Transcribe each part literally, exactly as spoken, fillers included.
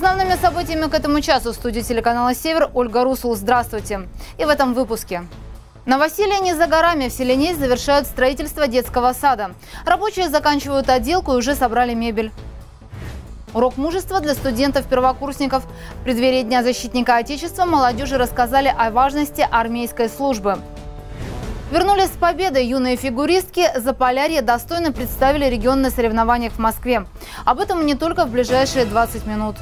Основными событиями к этому часу в студии телеканала «Север» Ольга Русул. Здравствуйте. И в этом выпуске. Новоселье не за горами. В селе Несь завершают строительство детского сада. Рабочие заканчивают отделку и уже собрали мебель. Урок мужества для студентов-первокурсников. В преддверии Дня защитника Отечества молодежи рассказали о важности армейской службы. Вернулись с победой юные фигуристки. Заполярье достойно представили регион на соревнованиях в Москве. Об этом не только в ближайшие двадцать минут.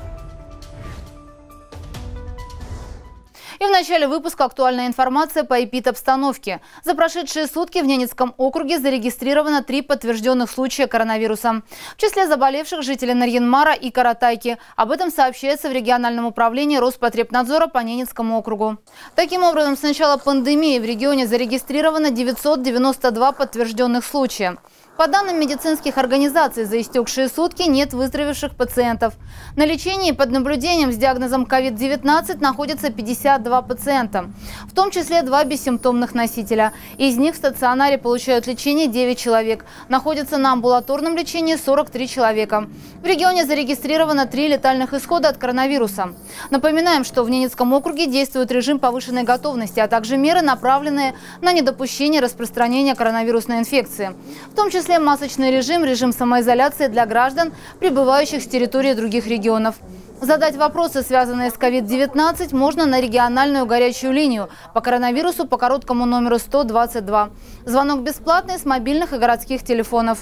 И в начале выпуска актуальная информация по эпидобстановке. За прошедшие сутки в Ненецком округе зарегистрировано три подтвержденных случая коронавируса. В числе заболевших жители Нарьян-Мара и Каратайки. Об этом сообщается в региональном управлении Роспотребнадзора по Ненецкому округу. Таким образом, с начала пандемии в регионе зарегистрировано девятьсот девяносто два подтвержденных случая. По данным медицинских организаций, за истекшие сутки нет выздоровевших пациентов. На лечении под наблюдением с диагнозом ковид девятнадцать находятся пятьдесят два пациента, в том числе два бессимптомных носителя. Из них в стационаре получают лечение девять человек. Находятся на амбулаторном лечении сорок три человека. В регионе зарегистрировано три летальных исхода от коронавируса. Напоминаем, что в Ненецком округе действует режим повышенной готовности, а также меры, направленные на недопущение распространения коронавирусной инфекции. В том числе масочный режим, режим самоизоляции для граждан, прибывающих с территории других регионов. Задать вопросы, связанные с ковид девятнадцать, можно на региональную горячую линию по коронавирусу по короткому номеру сто двадцать два. Звонок бесплатный с мобильных и городских телефонов.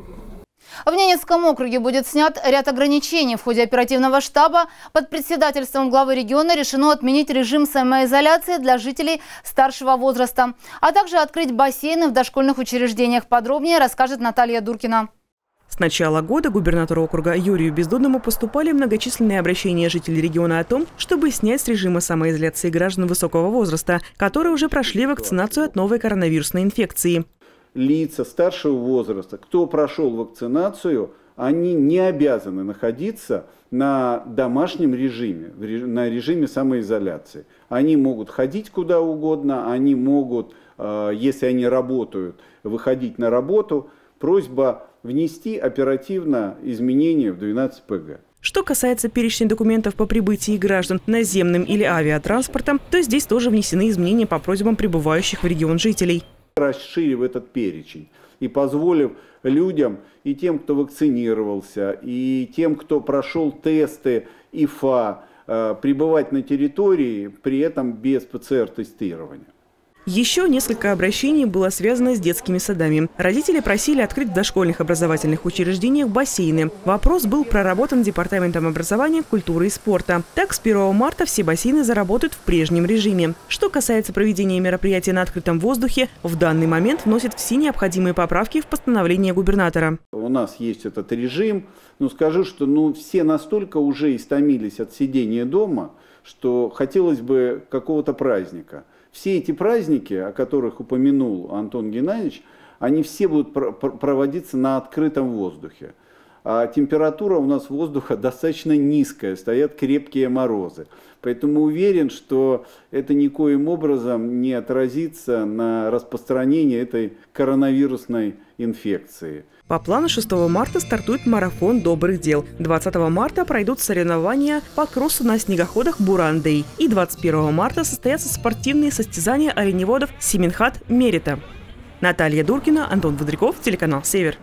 В Ненецком округе будет снят ряд ограничений. В ходе оперативного штаба под председательством главы региона решено отменить режим самоизоляции для жителей старшего возраста, а также открыть бассейны в дошкольных учреждениях. Подробнее расскажет Наталья Дуркина. С начала года губернатору округа Юрию Бездудному поступали многочисленные обращения жителей региона о том, чтобы снять с режима самоизоляции граждан высокого возраста, которые уже прошли вакцинацию от новой коронавирусной инфекции. Лица старшего возраста, кто прошел вакцинацию, они не обязаны находиться на домашнем режиме, на режиме самоизоляции. Они могут ходить куда угодно, они могут, если они работают, выходить на работу. Просьба внести оперативно изменения в двенадцать пэ гэ. Что касается перечня документов по прибытии граждан наземным или авиатранспортом, то здесь тоже внесены изменения по просьбам прибывающих в регион жителей. Расширив этот перечень и позволив людям, и тем, кто вакцинировался, и тем, кто прошел тесты ИФА, пребывать на территории, при этом без пэ цэ эр тестирования. Еще несколько обращений было связано с детскими садами. Родители просили открыть в дошкольных образовательных учреждениях бассейны. Вопрос был проработан Департаментом образования, культуры и спорта. Так, с первого марта все бассейны заработают в прежнем режиме. Что касается проведения мероприятий на открытом воздухе, в данный момент вносят все необходимые поправки в постановление губернатора. У нас есть этот режим, но скажу, что ну, все настолько уже истомились от сидения дома, что хотелось бы какого-то праздника. Все эти праздники, о которых упомянул Антон Геннадьевич, они все будут проводиться на открытом воздухе. А температура у нас воздуха достаточно низкая, стоят крепкие морозы. Поэтому уверен, что это никоим образом не отразится на распространении этой коронавирусной инфекции. По плану шестого марта стартует марафон добрых дел. двадцатого марта пройдут соревнования по кроссу на снегоходах «Буран-Дэй». И двадцать первого марта состоятся спортивные состязания оленеводов «Семенхат-Мерита». Наталья Дуркина, Антон Водряков, телеканал «Север».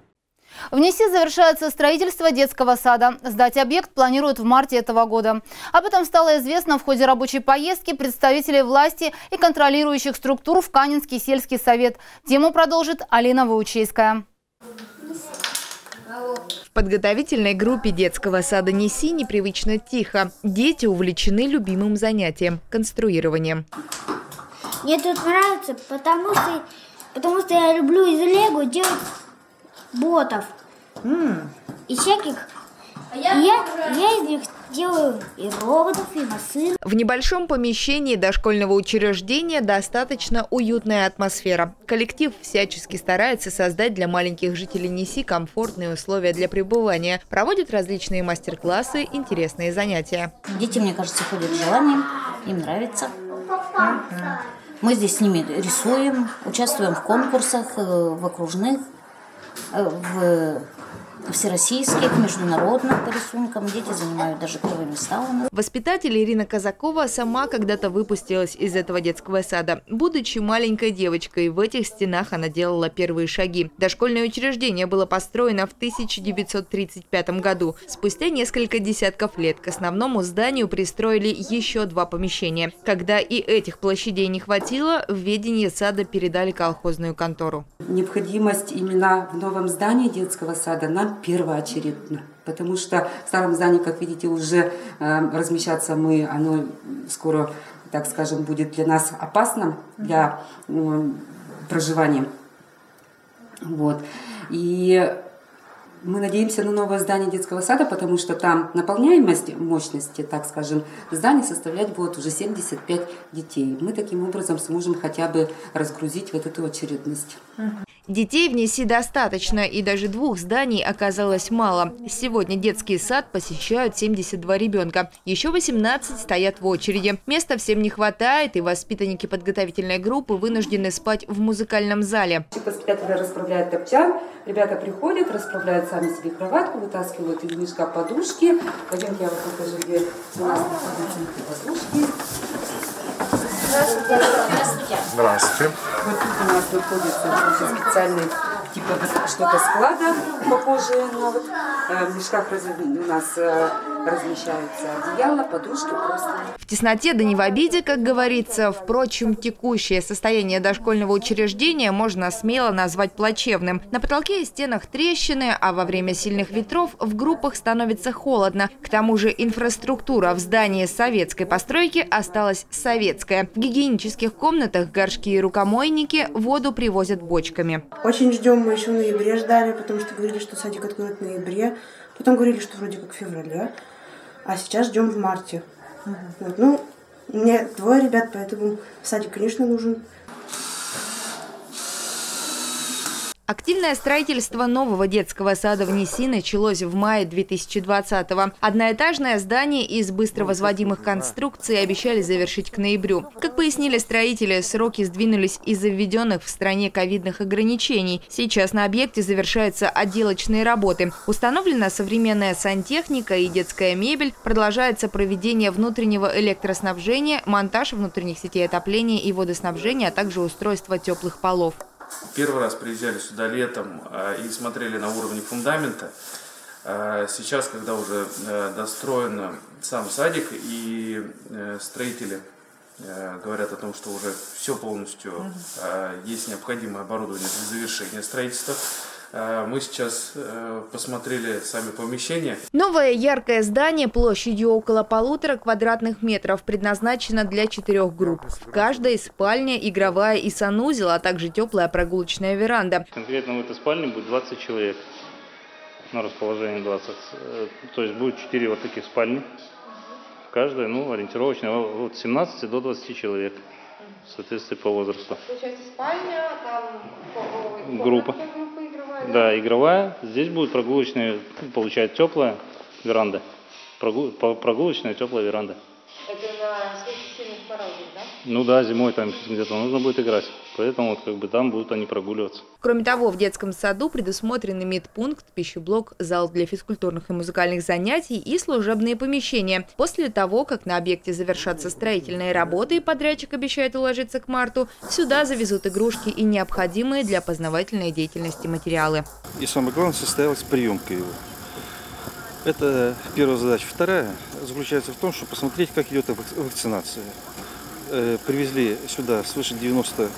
В Неси завершается строительство детского сада. Сдать объект планируют в марте этого года. Об этом стало известно в ходе рабочей поездки представителей власти и контролирующих структур в Канинский сельский совет. Тему продолжит Алина Ваучейская. В подготовительной группе детского сада Неси непривычно тихо. Дети увлечены любимым занятием – конструированием. Мне тут нравится, потому что, потому что я люблю из лего делать ботов mm. и всяких. А я, я, я из них делаю и роботов, и машин. В небольшом помещении дошкольного учреждения достаточно уютная атмосфера. Коллектив всячески старается создать для маленьких жителей Неси комфортные условия для пребывания. Проводят различные мастер-классы, интересные занятия. Дети, мне кажется, ходят с желанием, им нравится. Mm-hmm. Мы здесь с ними рисуем, участвуем в конкурсах, в окружных, в всероссийских, международных по рисункам. Дети занимают даже первые места у нас. Воспитатель Ирина Казакова сама когда-то выпустилась из этого детского сада. Будучи маленькой девочкой, в этих стенах она делала первые шаги. Дошкольное учреждение было построено в тысяча девятьсот тридцать пятом году. Спустя несколько десятков лет к основному зданию пристроили еще два помещения. Когда и этих площадей не хватило, в ведение сада передали колхозную контору. Необходимость именно в новом здании детского сада нам первоочередна, потому что в старом здании, как видите, уже э, размещаться мы, оно скоро, так скажем, будет для нас опасным для э, проживания. Вот. И мы надеемся на новое здание детского сада, потому что там наполняемость мощности, так скажем, здания составлять будет уже семьдесят пять детей. Мы таким образом сможем хотя бы разгрузить вот эту очередность. Детей в НИСИ достаточно, и даже двух зданий оказалось мало. Сегодня детский сад посещают семьдесят два ребенка. Еще восемнадцать стоят в очереди. Места всем не хватает, и воспитанники подготовительной группы вынуждены спать в музыкальном зале. Воспитатели расправляют топчан, ребята приходят, расправляют сами себе кроватку, вытаскивают из мешка подушки. Пойдем, я вам покажу, где у нас находятся подушки. Здравствуйте. Здравствуйте. Вот тут у нас находится специальный типа что-то склада, похожее на вот э, в мешках раз, у нас э, размещаются одеяла, подушки просто. В тесноте да не в обиде, как говорится. Впрочем, текущее состояние дошкольного учреждения можно смело назвать плачевным. На потолке и стенах трещины, а во время сильных ветров в группах становится холодно. К тому же инфраструктура в здании советской постройки осталась советская. В гигиенических комнатах горшки и рукомойники воду привозят бочками. Очень ждем, мы еще в ноябре ждали, потому что говорили, что садик откроют в ноябре. Потом говорили, что вроде как в феврале. А сейчас ждем в марте. Угу. Вот, ну, мне двое ребят, поэтому садик, конечно, нужен. Активное строительство нового детского сада в НИСИ началось в мае две тысячи двадцатого. Одноэтажное здание из быстро возводимых конструкций обещали завершить к ноябрю. Как пояснили строители, сроки сдвинулись из-за введенных в стране ковидных ограничений. Сейчас на объекте завершаются отделочные работы. Установлена современная сантехника и детская мебель. Продолжается проведение внутреннего электроснабжения, монтаж внутренних сетей отопления и водоснабжения, а также устройство теплых полов. Первый раз приезжали сюда летом и смотрели на уровне фундамента. Сейчас, когда уже достроен сам садик и строители говорят о том, что уже все полностью, есть необходимое оборудование для завершения строительства, мы сейчас посмотрели сами помещения. Новое яркое здание площадью около полутора квадратных метров предназначено для четырех групп. В каждой спальня, игровая и санузел, а также теплая прогулочная веранда. Конкретно в этой спальне будет двадцать человек. На расположении двадцать. То есть будет четыре вот таких спальни. В каждой, ну, ориентировочно от семнадцати до двадцати человек. В соответствии по возрасту. Получается спальня, там группа. Да, игровая. Здесь будет прогулочная, получается, теплая веранда. Прогул, прогулочная теплая веранда. Это на случай сильных морозов, да? Ну да, зимой там где-то нужно будет играть. Поэтому вот, как бы, там будут они прогуливаться. Кроме того, в детском саду предусмотрены медпункт, пищеблок, зал для физкультурных и музыкальных занятий и служебные помещения. После того, как на объекте завершатся строительные работы и подрядчик обещает уложиться к марту, сюда завезут игрушки и необходимые для познавательной деятельности материалы. И самое главное, состоялась приемка его. Это первая задача. Вторая заключается в том, чтобы посмотреть, как идет вакцинация. Привезли сюда свыше девяноста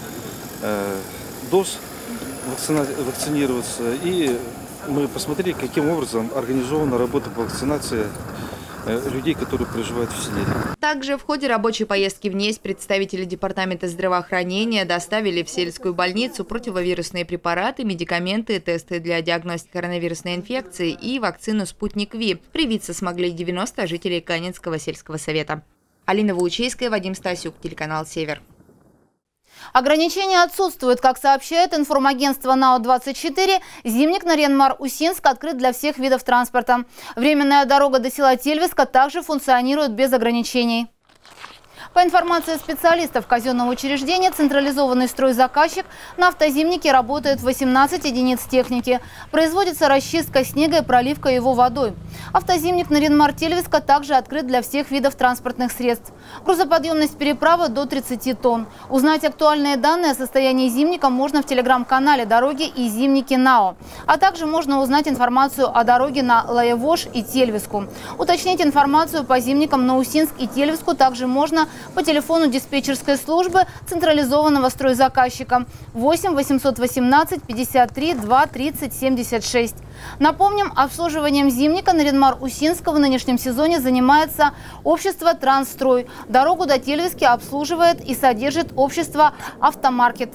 доз вакцинироваться, и мы посмотрели, каким образом организована работа по вакцинации людей, которые проживают в селе. Также в ходе рабочей поездки в НИИ представители Департамента здравоохранения доставили в сельскую больницу противовирусные препараты, медикаменты, тесты для диагностики коронавирусной инфекции и вакцину «Спутник Ви». Привиться смогли девяносто жителей Канинского сельского совета. Алина Ваучейская, Вадим Стасюк, телеканал «Север». Ограничения отсутствуют. Как сообщает информагентство НАО двадцать четыре, зимник Нарьян-Мар-Усинск открыт для всех видов транспорта. Временная дорога до села Тельвиска также функционирует без ограничений. По информации специалистов казенного учреждения, централизованный стройзаказчик на автозимнике работает восемнадцать единиц техники. Производится расчистка снега и проливка его водой. Автозимник Нарьян-Мар-Тельвиска также открыт для всех видов транспортных средств. Грузоподъемность переправы до тридцати тонн. Узнать актуальные данные о состоянии зимника можно в телеграм-канале «Дороги и зимники НАО». А также можно узнать информацию о дороге на Лаевож и Тельвиску. Уточнить информацию по зимникам на Усинск и Тельвиску также можно по телефону диспетчерской службы централизованного стройзаказчика восемь восемьсот восемнадцать пятьдесят три два тридцать семьдесят шесть. Напомним, обслуживанием зимника Нарьян-Мар-Усинска в нынешнем сезоне занимается общество «Трансстрой». Дорогу до Тельвиски обслуживает и содержит общество «Автомаркет».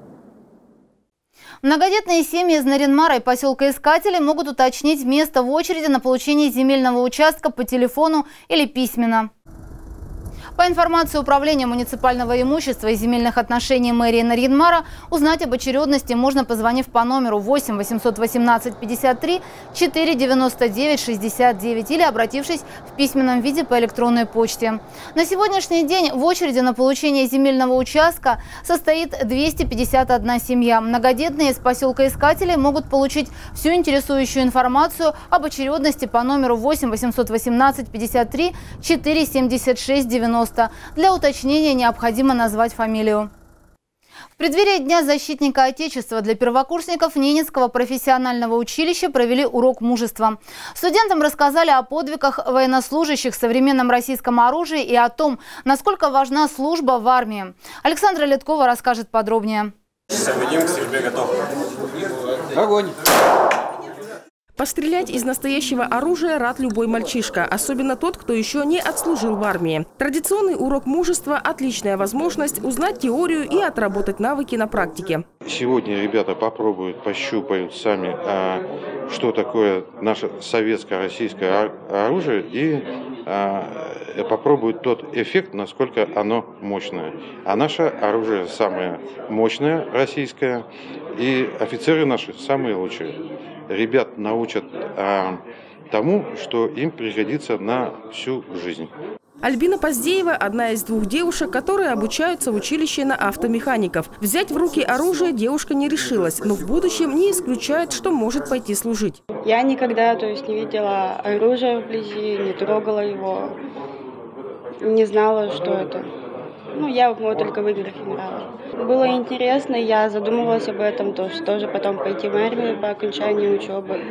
Многодетные семьи из Нарьян-Мара и поселка Искатели могут уточнить место в очереди на получение земельного участка по телефону или письменно. По информации Управления муниципального имущества и земельных отношений мэрии Нарьян-Мара, узнать об очередности можно, позвонив по номеру восемь восемьсот восемнадцать пятьдесят три четыреста девяносто девять шестьдесят девять или обратившись в письменном виде по электронной почте. На сегодняшний день в очереди на получение земельного участка состоит двести пятьдесят одна семья. Многодетные из поселка Искатели могут получить всю интересующую информацию об очередности по номеру восемь восемьсот восемнадцать пятьдесят три четыреста семьдесят шесть девяносто. Для уточнения необходимо назвать фамилию. В преддверии Дня защитника Отечества для первокурсников Ненецкого профессионального училища провели урок мужества. Студентам рассказали о подвигах военнослужащих в современном российском оружии и о том, насколько важна служба в армии. Александра Леткова расскажет подробнее. Вадим, к стрельбе готов. Огонь! Пострелять из настоящего оружия рад любой мальчишка, особенно тот, кто еще не отслужил в армии. Традиционный урок мужества – отличная возможность узнать теорию и отработать навыки на практике. Сегодня ребята попробуют, пощупают сами, а, что такое наше советское, российское оружие, и а, попробуют тот эффект, насколько оно мощное. А наше оружие самое мощное, российское, и офицеры наши самые лучшие. Ребят научат а, тому, что им пригодится на всю жизнь. Альбина Поздеева – одна из двух девушек, которые обучаются в училище на автомехаников. Взять в руки оружие девушка не решилась, но в будущем не исключает, что может пойти служить. Я никогда, то есть, не видела оружие вблизи, не трогала его, не знала, что это. Ну, я его только в играх играла. Было интересно, я задумывалась об этом, то, что тоже потом пойти в армию по окончании учебы,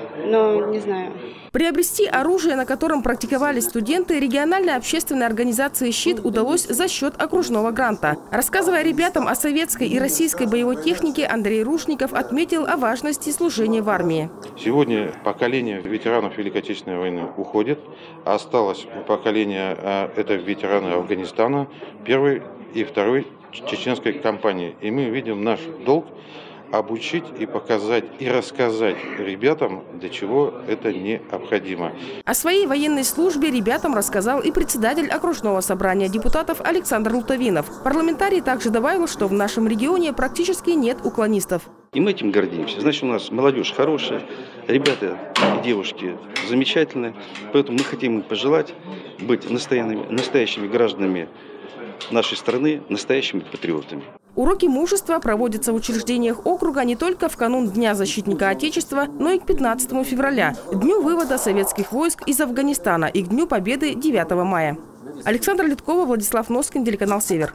но не знаю. Приобрести оружие, на котором практиковались студенты, региональной общественной организации «Щит» удалось за счет окружного гранта. Рассказывая ребятам о советской и российской боевой технике, Андрей Рушников отметил о важности служения в армии. Сегодня поколение ветеранов Великой Отечественной войны уходит. Осталось поколение, это ветераны Афганистана, первой и второй чеченской кампании. И мы видим наш долг обучить и показать, и рассказать ребятам, для чего это необходимо. О своей военной службе ребятам рассказал и председатель окружного собрания депутатов Александр Лутовинов. Парламентарий также добавил, что в нашем регионе практически нет уклонистов. И мы этим гордимся. Значит, у нас молодежь хорошая, ребята и девушки замечательные. Поэтому мы хотим им пожелать быть настоящими, настоящими гражданами нашей страны, настоящими патриотами. Уроки мужества проводятся в учреждениях округа не только в канун Дня защитника Отечества, но и к пятнадцатому февраля, дню вывода советских войск из Афганистана и к Дню Победы девятого мая. Александра Леткова, Владислав Носкин, телеканал «Север».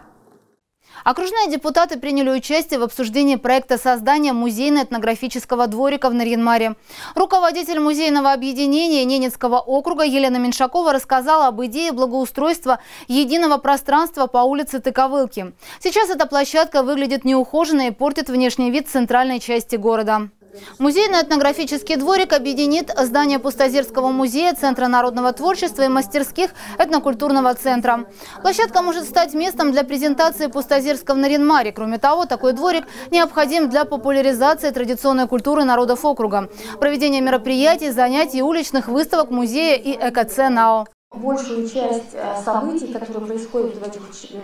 Окружные депутаты приняли участие в обсуждении проекта создания музейно-этнографического дворика в Нарьян-Маре. Руководитель музейного объединения Ненецкого округа Елена Меньшакова рассказала об идее благоустройства единого пространства по улице Тыковылки. Сейчас эта площадка выглядит неухоженно и портит внешний вид центральной части города. Музейно-этнографический дворик объединит здание Пустозерского музея, Центра народного творчества и мастерских этнокультурного центра. Площадка может стать местом для презентации Пустозерска в Нарьян-Маре. Кроме того, такой дворик необходим для популяризации традиционной культуры народов округа, проведения мероприятий, занятий, уличных выставок музея и ЭКЦ НАО. Большую часть событий, которые происходят в этих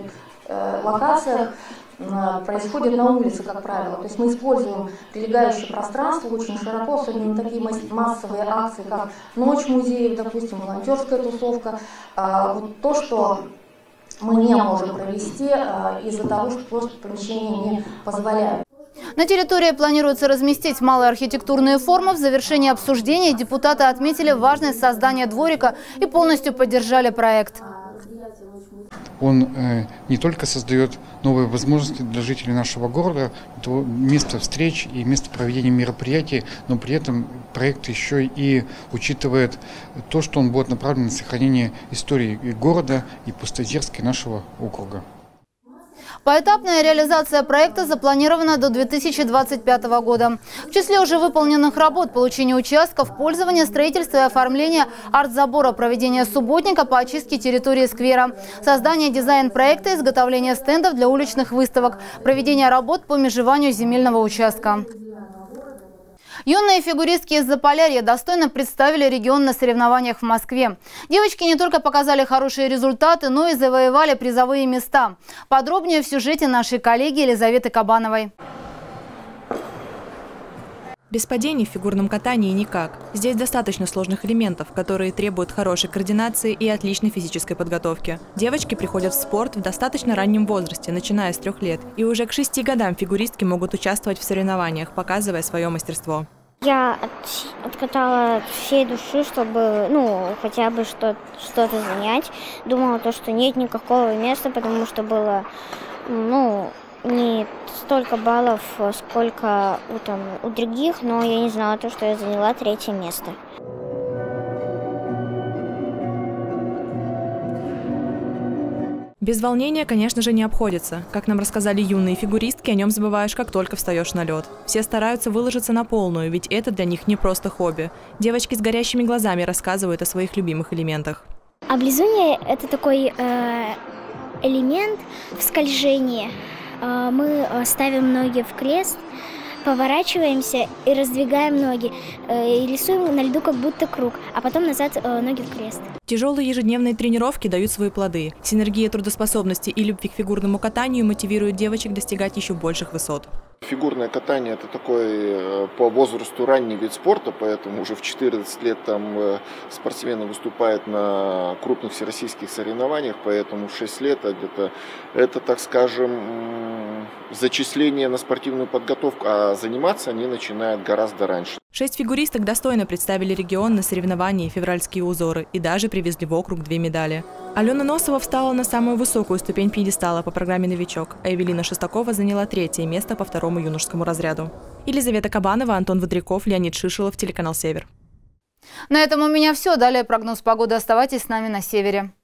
локациях, происходит на улице, как правило. То есть мы используем прилегающее пространство очень широко, особенно такие массовые акции, как Ночь музеев, допустим, волонтерская тусовка. Вот то, что мы не можем провести из-за того, что просто помещения не позволяют. На территории планируется разместить малые архитектурные формы. В завершении обсуждения депутаты отметили важность создания дворика и полностью поддержали проект. Он э, не только создает новые возможности для жителей нашего города, это место встреч и место проведения мероприятий, но при этом проект еще и учитывает то, что он будет направлен на сохранение истории и города, и Пустоозерска, и нашего округа. Поэтапная реализация проекта запланирована до две тысячи двадцать пятого года. В числе уже выполненных работ – получение участков, пользование, строительство и оформление арт-забора, проведение субботника по очистке территории сквера, создание дизайн-проекта, изготовление стендов для уличных выставок, проведение работ по межеванию земельного участка. Юные фигуристки из Заполярья достойно представили регион на соревнованиях в Москве. Девочки не только показали хорошие результаты, но и завоевали призовые места. Подробнее в сюжете нашей коллеги Елизаветы Кабановой. Без падений в фигурном катании никак. Здесь достаточно сложных элементов, которые требуют хорошей координации и отличной физической подготовки. Девочки приходят в спорт в достаточно раннем возрасте, начиная с трех лет. И уже к шести годам фигуристки могут участвовать в соревнованиях, показывая свое мастерство. Я от, откатала всей души, чтобы, ну, хотя бы что, что-то занять. Думала, то, что нет никакого места, потому что было, ну, не столько баллов, сколько у, там, у других, но я не знала, то, что я заняла третье место. Без волнения, конечно же, не обходится. Как нам рассказали юные фигуристки, о нем забываешь, как только встаешь на лед. Все стараются выложиться на полную, ведь это для них не просто хобби. Девочки с горящими глазами рассказывают о своих любимых элементах. Облизунья – это такой э, элемент в скольжении. Э, мы ставим ноги в крест, поворачиваемся и раздвигаем ноги. Э, и рисуем на льду как будто круг, а потом назад э, ноги в крест. Тяжелые ежедневные тренировки дают свои плоды. Синергия трудоспособности и любви к фигурному катанию мотивирует девочек достигать еще больших высот. Фигурное катание – это такой по возрасту ранний вид спорта, поэтому уже в четырнадцать лет там спортсмены выступают на крупных всероссийских соревнованиях, поэтому в шесть лет где-то это, так скажем, зачисление на спортивную подготовку, а заниматься они начинают гораздо раньше. Шесть фигуристок достойно представили регион на соревновании «Февральские узоры» и даже привезли в округ две медали. Алена Носова встала на самую высокую ступень пьедестала по программе «Новичок», а Эвелина Шестакова заняла третье место по второму юношескому разряду. Елизавета Кабанова, Антон Водряков, Леонид Шишилов, телеканал «Север». На этом у меня все. Далее прогноз погоды. Оставайтесь с нами на Севере.